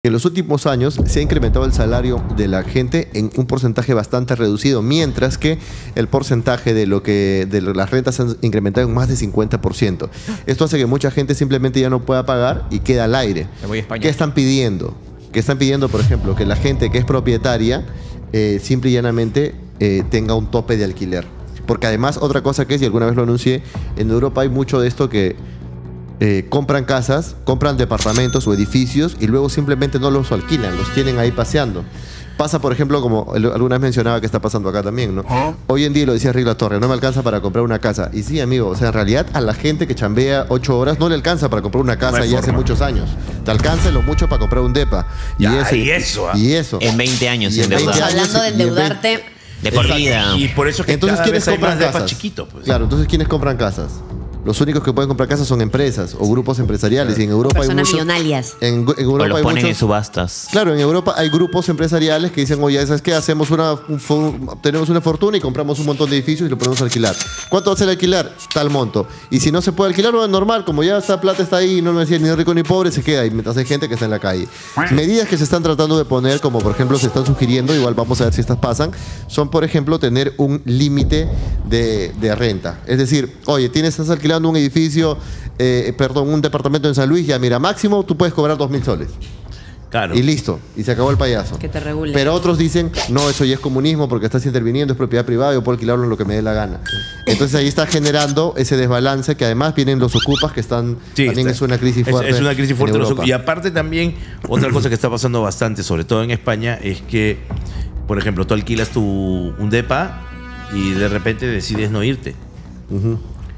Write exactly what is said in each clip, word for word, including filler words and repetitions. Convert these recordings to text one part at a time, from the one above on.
en los últimos años se ha incrementado el salario de la gente en un porcentaje bastante reducido, mientras que el porcentaje de lo que de las rentas se han incrementado en más de cincuenta por ciento. Esto hace que mucha gente simplemente ya no pueda pagar y queda al aire. Me voy a España. ¿Qué están pidiendo? ¿Qué están pidiendo, por ejemplo? Que la gente que es propietaria eh, simple y llanamente eh, tenga un tope de alquiler. Porque además, otra cosa que es, y alguna vez lo anuncié, en Europa hay mucho de esto que Eh, compran casas, compran departamentos o edificios y luego simplemente no los alquilan, los tienen ahí paseando. Pasa, por ejemplo, como alguna vez mencionaba que está pasando acá también, ¿no? ¿Ah? Hoy en día, lo decía Rick La Torre, no me alcanza para comprar una casa. Y sí, amigo, o sea, en realidad a la gente que chambea ocho horas no le alcanza para comprar una casa no ya hace muchos años. Te alcanza lo mucho para comprar un depa. Ya, y, ese, y eso. ¿eh? Y eso. En veinte años, y en veinte años, hablando de endeudarte. De por vida. Y por eso que entonces, cada ¿quiénes vez hay compran más casas? depas chiquitos, pues. Claro, entonces, ¿quiénes compran casas? Los únicos que pueden comprar casas son empresas o grupos empresariales. Y en Europa Personas hay muchos, millonarias. En, en Europa O los hay ponen muchos, en subastas. Claro, en Europa hay grupos empresariales que dicen, oye, ¿sabes qué? Hacemos una, un, tenemos una fortuna y compramos un montón de edificios y lo podemos alquilar. ¿Cuánto va a ser alquilar? Tal monto. Y si no se puede alquilar, no es normal. Como ya esta plata está ahí y no me decía ni rico ni pobre, se queda ahí. Mientras hay gente que está en la calle. Medidas que se están tratando de poner, como por ejemplo se están sugiriendo, igual vamos a ver si estas pasan, son por ejemplo tener un límite de, de renta. Es decir, oye, tienes, estás alquilando un edificio... Eh, perdón, un departamento en San Luis, ya mira, máximo tú puedes cobrar dos mil soles. Claro. Y listo, y se acabó el payaso. Que te regule. Pero otros dicen, no, eso ya es comunismo porque estás interviniendo, es propiedad privada, yo puedo alquilarlo en lo que me dé la gana. Entonces ahí está generando ese desbalance que además vienen los ocupas que están, Sí, también está, es una crisis fuerte. Es, es una crisis fuerte. en Los, Europa. y aparte también, otra cosa que está pasando bastante, sobre todo en España, es que, por ejemplo, tú alquilas tu, un depa y de repente decides no irte. Uh-huh.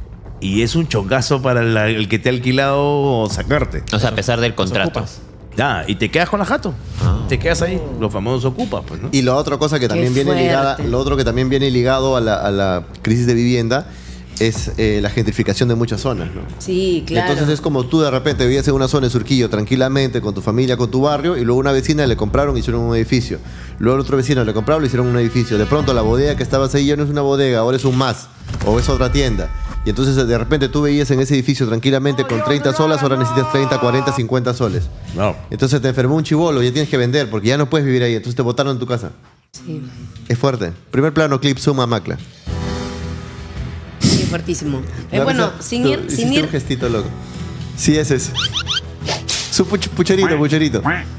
Y es un chongazo para la, el que te ha alquilado sacarte. O sea, a pesar del contrato. Ya, y te quedas con la jato. Ah. Te quedas ahí. Los famosos ocupas, pues, ¿no? Y la otra cosa que también Qué viene fuerte. ligada, lo otro que también viene ligado a la, a la crisis de vivienda es eh, la gentrificación de muchas zonas, ¿no? Sí, claro. Entonces es como tú de repente vivías en una zona de Surquillo tranquilamente con tu familia, con tu barrio, y luego una vecina le compraron y hicieron un edificio. Luego el otro vecino le compraron y hicieron un edificio. De pronto la bodega que estabas ahí ya no es una bodega, ahora es un más, o es otra tienda. Y entonces de repente tú veías en ese edificio tranquilamente con treinta soles, ahora necesitas treinta, cuarenta, cincuenta soles. No. Entonces te enfermó un chibolo, ya tienes que vender porque ya no puedes vivir ahí, entonces te botaron en tu casa. Sí, Es fuerte. Primer plano, clip, suma, macla. sí, fuertísimo. Eh, La bueno, risa, sin tú ir, hiciste sin ir. un gestito loco. Sí, ese es. Su puch- pucherito, pucherito.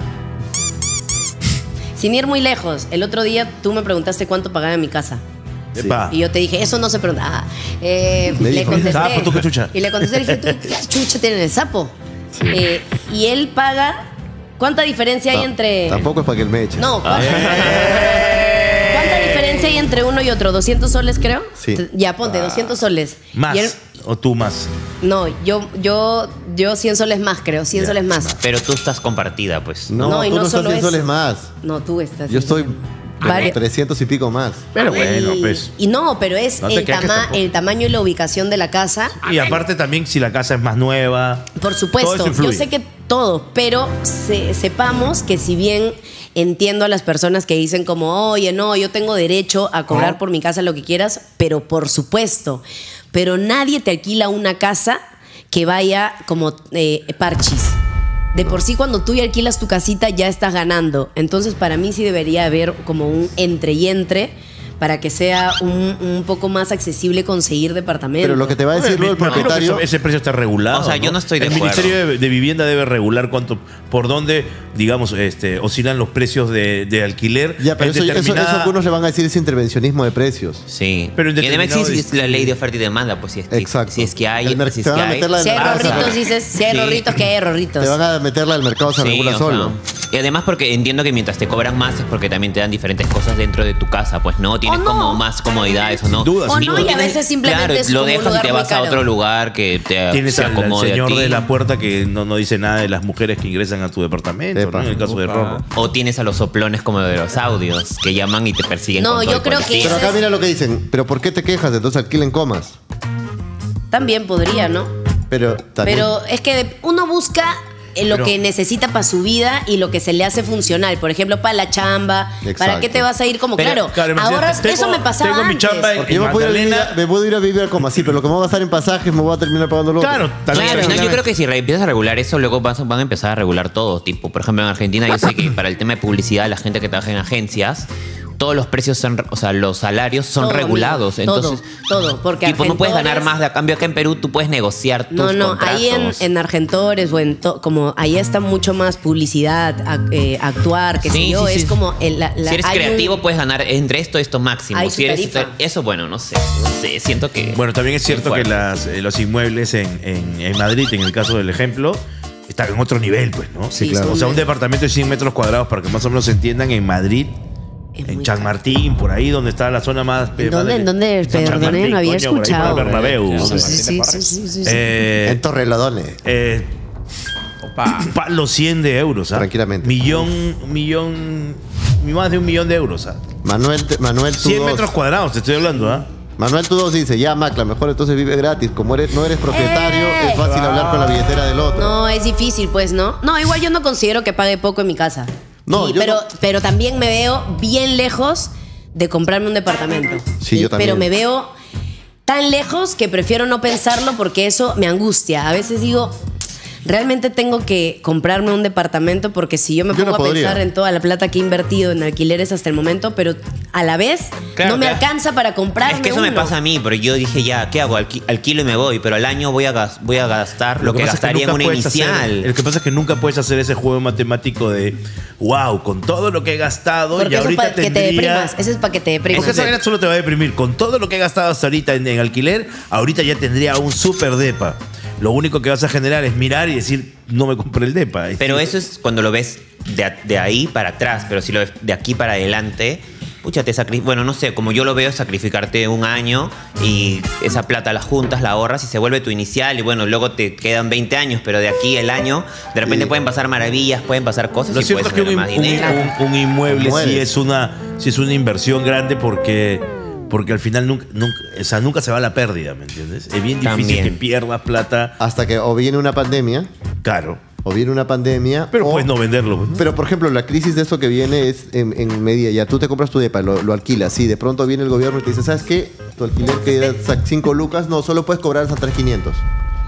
Sin ir muy lejos, el otro día tú me preguntaste cuánto pagaba en mi casa. Epa. Y yo te dije, eso no se pregunta. Ah, eh, Me le dijo, contesté. sapo, tú qué chucha. Y le contesté, le dije, tú qué chucha tienes el sapo. Eh, y él paga. ¿Cuánta diferencia hay Ta- entre.? Tampoco es para que él me eche. No, ¿cuánta, ¿cuánta diferencia hay entre uno y otro? ¿doscientos soles, creo? Sí. Ya, ponte, doscientos soles. Más. Y él- O tú más. no, yo, yo, yo cien soles más, creo, cien Ya. soles más. Pero tú estás compartida, pues. No, No, y tú no no estás solo cien eso. soles más. No, tú estás. Yo estoy Vale. trescientos y pico más. Pero bueno, y, pues. y no, pero es No te el, quejes tama- tampoco. el tamaño y la ubicación de la casa. Y aparte también si la casa es más nueva. Por Todo supuesto, eso yo influye. sé que todo, pero se- sepamos que si bien entiendo a las personas que dicen como, oye, no, yo tengo derecho a cobrar por mi casa lo que quieras, pero por supuesto, pero nadie te alquila una casa que vaya como eh, parchis. De por sí, cuando tú ya alquilas tu casita, ya estás ganando. Entonces, para mí sí debería haber como un entre y entre para que sea un, un poco más accesible conseguir departamentos. Pero lo que te va a decir Oye, luego el me imagino que propietario. eso- ese precio está regulado. O sea, yo no estoy de El acuerdo. Ministerio de, de Vivienda debe regular cuánto, por dónde, digamos, este, oscilan los precios de, de alquiler. Ya, pero en eso, eso, determinada- eso algunos le van a decir es intervencionismo de precios. Sí. Pero en y además determinado existe la ley de oferta y demanda, pues si es que, Exacto. si es que hay, El mer- si es te van que a hay. meter la Si hay Ah, rorritos, sí. dices, si hay Sí. rorritos, que hay rorritos. Te van a meter la del mercado se Sí, regula o solo. sea, y además porque entiendo que mientras te cobran más es porque también te dan diferentes cosas dentro de tu casa, pues no, tienes no. como más comodidades o no. Dudas, O sin no, duda. y a veces simplemente claro, es lo como un dejas y lugar te muy vas a caro. otro lugar que te Tienes se al, al acomode a señor ti. de la puerta que no, no dice nada de las mujeres que ingresan a tu departamento, Epa. ¿no? En el caso de Rorro. O tienes a los soplones como de los audios que llaman y te persiguen. No, con todo yo el creo que policía. Pero acá mira lo que dicen. ¿Pero por qué te quejas? Entonces alquilen comas. También podría, ¿no? Pero también. Pero es que de- uno busca eh, lo Pero- que necesita para su vida y lo que se le hace funcional. Por ejemplo, para la chamba. ¿Para Exacto. qué te vas a ir como, Pero, claro, claro, imagínate, ahorras? tengo- Eso me pasaba tengo mi antes. chamba en- Porque yo me puedo, ir a vivir, Magdalena- me puedo ir a vivir a como así, pero lo que me voy a gastar en pasajes me voy a terminar pagando lo otro. Claro, No, y también. al final yo exactamente. creo que si re- empiezas a regular eso, luego vas- van a empezar a regular todo. Tipo, por ejemplo, en Argentina yo sé que para el tema de publicidad, la gente que trabaja en agencias, todos los precios son, o sea, los salarios son Todo, regulados. amigo, todo, Entonces, todo, porque tipo, no puedes ganar Argentores- más. De a cambio, acá en Perú tú puedes negociar tus No, no, contratos. ahí en, en Argentores o en to- como ahí está mucho más publicidad, ac- eh, actuar, que sé Sí, yo, sí, es sí. como el, la, la- Si eres hay un- creativo, puedes ganar entre esto y esto máximo. Hay Si su eres tarifa. eso, bueno, no sé. No sé, siento que. Bueno, también es cierto que fuerte. las, eh, los inmuebles en, en- en Madrid, en el caso del ejemplo, están en otro nivel, pues, ¿no? Sí, claro. O sea, un departamento de cien metros cuadrados, para que más o menos se entiendan, en Madrid, Es en muy Chamartín, por ahí donde está la zona más... ¿En más dónde? de- ¿En dónde? San Perdone, Martín, no había coño, por ahí por escuchado. el Bernabéu. Sí, hombre. sí, sí, sí, sí, sí, sí. Eh, En Torrelodones. eh, pa- los cien de euros, ¿ah? Tranquilamente. Millón, millón, más de un millón de euros, ¿ah? Manuel, te- Manuel, tú cien dos. metros cuadrados, te estoy hablando, ¿ah? Manuel Tudos dice, ya Macla, mejor entonces vive gratis. Como eres, no eres propietario, ¡Eh! es fácil hablar con la billetera del otro. No, es difícil, pues, ¿no? No, igual yo no considero que pague poco en mi casa. No, Y- yo pero, no. pero también me veo bien lejos de comprarme un departamento. Sí, yo también. Pero me veo tan lejos que prefiero no pensarlo porque eso me angustia. A veces digo, realmente tengo que comprarme un departamento porque si yo me Yo pongo no a podría. pensar en toda la plata que he invertido en alquileres hasta el momento, pero a la vez Claro, no me claro. alcanza para comprarme Es que eso me uno. pasa a mí, pero yo dije, ya, ¿qué hago? Alqui- alquilo y me voy, pero al año voy a, gas- voy a gastar lo, que, pasa es gastaría en nunca una puedes hacer- inicial. lo que pasa es que nunca puedes hacer ese juego matemático de, wow, con todo lo que he gastado Porque y eso es ahorita para que te tendría... deprimas. Eso es para que te deprimas. Porque esa vaina solo te va a deprimir. Con todo lo que he gastado hasta ahorita en, en alquiler, ahorita ya tendría un super depa. Lo único que vas a generar es mirar y decir, no me compré el depa. Pero eso es cuando lo ves de, a- de ahí para atrás, pero si lo ves de aquí para adelante, pucha, te sacri- bueno, no sé, como yo lo veo, es sacrificarte un año y esa plata la juntas, la ahorras y se vuelve tu inicial y bueno, luego te quedan veinte años, pero de aquí el año, de repente Sí. pueden pasar maravillas, pueden pasar cosas Lo y cierto es puedes que un, ganar más un- dinero. un- un inmueble Mueres. sí es, una, sí es una inversión grande porque, porque al final nunca, nunca, o sea, nunca se va a la pérdida, ¿me entiendes? Es bien difícil También. que pierdas plata Hasta que o viene una pandemia, caro. o viene una pandemia. Pero o- puedes no venderlo. pues, ¿no? Pero, por ejemplo, la crisis de eso que viene es en, en medida. Ya tú te compras tu depa, lo, lo alquilas. Sí, de pronto viene el gobierno y te dice, ¿sabes qué? Tu alquiler que era cinco lucas, no, solo puedes cobrar hasta tres mil quinientos.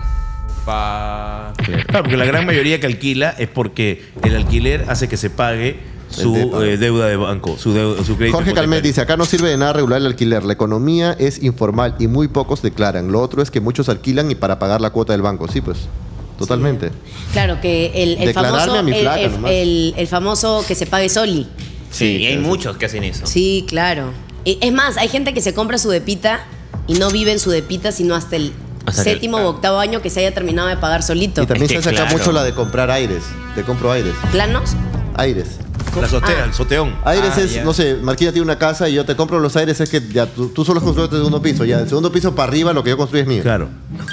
Pa... Claro, porque la gran mayoría que alquila es porque el alquiler hace que se pague su depa. eh, deuda de banco, su, deuda, su crédito. Jorge Calmet hipotecario. dice, acá no sirve de nada regular el alquiler. La economía es informal y muy pocos declaran. Lo otro es que muchos alquilan y para pagar la cuota del banco. Sí, pues, totalmente. Claro, que el, el Declararme famoso. a mi el- flaca el, nomás. el- el famoso que se pague soli. Sí, y hay eso. muchos que hacen eso. Sí, claro. Y es más, hay gente que se compra su depita y no vive en su depita sino hasta el Hasta que- séptimo o octavo año que se haya terminado de pagar solito. Y también Es se que hace acá claro. mucho la de comprar aires. Te compro aires. ¿Planos? Aires. La azotea, Ah. el soteón. Aires Ah, es, ya. no sé, Marquina tiene una casa y yo te compro los aires, es que ya tú, tú solo construyes el segundo piso, ya del segundo piso para arriba lo que yo construyo es mío. Claro.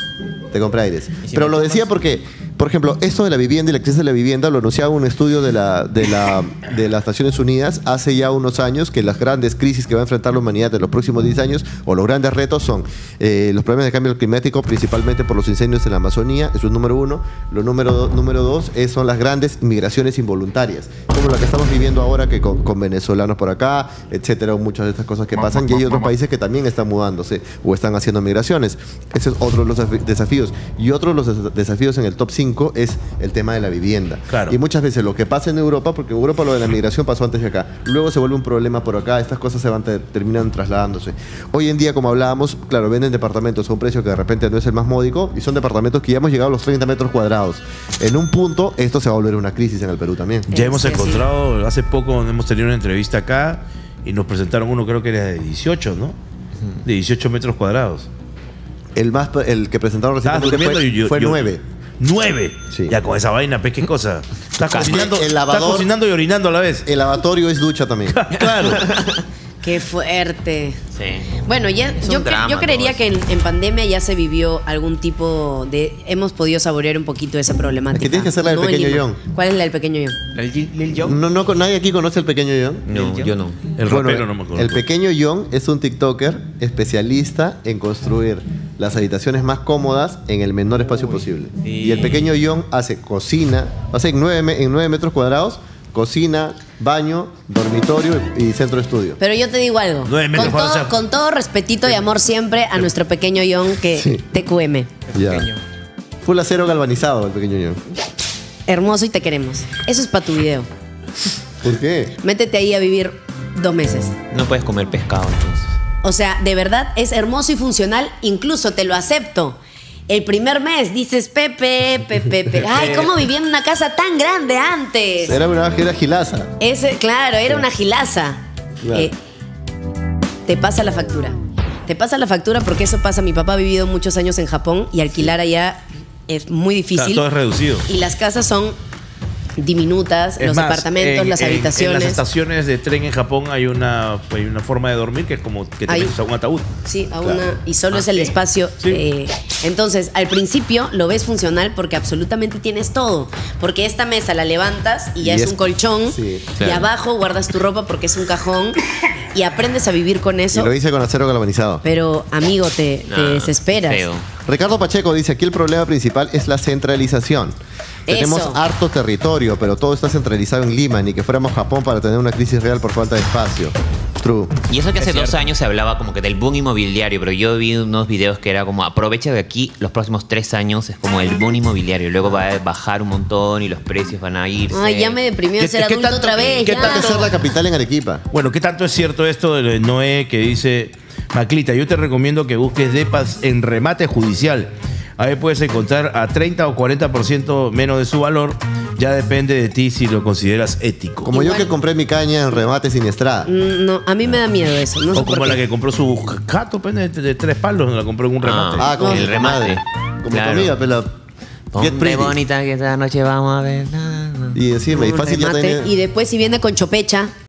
Te compré aires. si Pero me lo decía porque, por ejemplo, esto de la vivienda y la crisis de la vivienda lo anunciaba un estudio de, la, de, la, de las Naciones Unidas hace ya unos años, que las grandes crisis que va a enfrentar la humanidad en los próximos diez años, o los grandes retos son eh, los problemas de cambio climático, principalmente por los incendios en la Amazonía, eso es número uno. Lo número, do- número dos es, son las grandes migraciones involuntarias, como la que estamos viviendo ahora, que con, con venezolanos por acá, etcétera, muchas de estas cosas que pasan, y hay otros países que también están mudándose o están haciendo migraciones. Ese es otro de los desafi- desafíos. Y otro de los des- desafíos en el top cinco es el tema de la vivienda. Claro. Y muchas veces lo que pasa en Europa, porque en Europa lo de la migración pasó antes de acá, luego se vuelve un problema por acá, estas cosas se van ter- terminan trasladándose. Hoy en día, como hablábamos, claro, venden departamentos a un precio que de repente no es el más módico y son departamentos que ya hemos llegado a los treinta metros cuadrados. En un punto, esto se va a volver una crisis en el Perú también. Ya Eh, hemos sí, sí. encontrado, hace poco hemos tenido una entrevista acá y nos presentaron uno, creo que era de dieciocho, ¿no? De dieciocho metros cuadrados. El más el que presentaron Estabas recientemente durmiendo fue, y yo- fue yo- nueve. ¡Nueve! Sí. Ya con esa vaina, ¿ves qué cosa? Estás Casi. cocinando, El estás lavador- cocinando y orinando a la vez. El lavatorio es ducha también. Claro. Qué fuerte. Sí. Bueno, ya, Es yo, un cre- drama yo creería todo que en, en pandemia ya se vivió algún tipo de... Hemos podido saborear un poquito esa problemática. Es que tienes que hacer la del No en pequeño Lima. John. ¿Cuál es la del pequeño John? ¿El Lil Lil Jon? No, no, nadie aquí conoce al pequeño John. No, yo no. El Bueno, rapero no me acuerdo. El pequeño John es un TikToker especialista en construir las habitaciones más cómodas en el menor espacio posible. sí. Y el pequeño John hace cocina, hace en nueve, me- en nueve metros cuadrados, cocina, baño, dormitorio y centro de estudio. Pero yo te digo algo. Nueve metros Con cuadrados, todo, o sea- con todo respetito y amor siempre a nuestro pequeño John que Sí. T Q M. Ya. Full acero galvanizado el pequeño John. Hermoso y te queremos. Eso es para tu video. ¿Por qué? Métete ahí a vivir dos meses. No puedes comer pescado entonces. O sea, de verdad es hermoso y funcional. Incluso te lo acepto. El primer mes dices, Pepe, Pepe, Pepe. Ay, ¿cómo vivía en una casa tan grande antes? Era una era gilaza. Ese, claro, era una gilaza. Claro. Eh, te pasa la factura. Te pasa la factura porque eso pasa. Mi papá ha vivido muchos años en Japón y alquilar allá es muy O sea, difícil. todo es reducido. Y las casas son diminutas, Es los más, apartamentos, en- las en- habitaciones. En las estaciones de tren en Japón hay una, hay una forma de dormir que es como que te Hay- metes a un ataúd. Sí, a Claro. una, y solo Ah, es el sí. espacio. Sí. eh, entonces, al principio lo ves funcional porque absolutamente tienes todo. Porque esta mesa la levantas y ya Y es, es- un colchón. sí, y claro. abajo guardas tu ropa porque es un cajón. Y aprendes a vivir con Y eso. lo hice con acero galvanizado. Pero, amigo, te, te No, desesperas. feo. Ricardo Pacheco dice, aquí el problema principal es la centralización. Tenemos Eso. harto territorio, pero todo está centralizado en Lima, ni que fuéramos Japón para tener una crisis real por falta de espacio. True. Y eso que hace Es dos cierto. años se hablaba como que del boom inmobiliario, pero yo vi unos videos que era como aprovecha de aquí los próximos tres años, es como el boom inmobiliario, luego va a bajar un montón y los precios van a irse. Ay, ya me deprimió ¿Qué- ser qué adulto tanto- otra vez. qué ya. Hay que ser la capital en Arequipa. Bueno, ¿qué tanto es cierto esto de Noé que dice, Maclita, yo te recomiendo que busques depas en remate judicial? Ahí puedes encontrar a treinta o cuarenta por ciento menos de su valor. Ya depende de ti si lo consideras ético. Como Igual- yo que compré mi caña en remate sinistrada. Mm, No, a mí me da miedo eso. No sé O por como qué. la que compró su gato pues, de, de tres palos, la compró en un remate. Ah, como el tu remate. madre. Como Claro. tu amiga, pero Ponte Get Pretty. bonita que esta noche vamos a ver. na, na. Y encima, y Un fácil ya remate. tenía... Y después si viene con chopecha.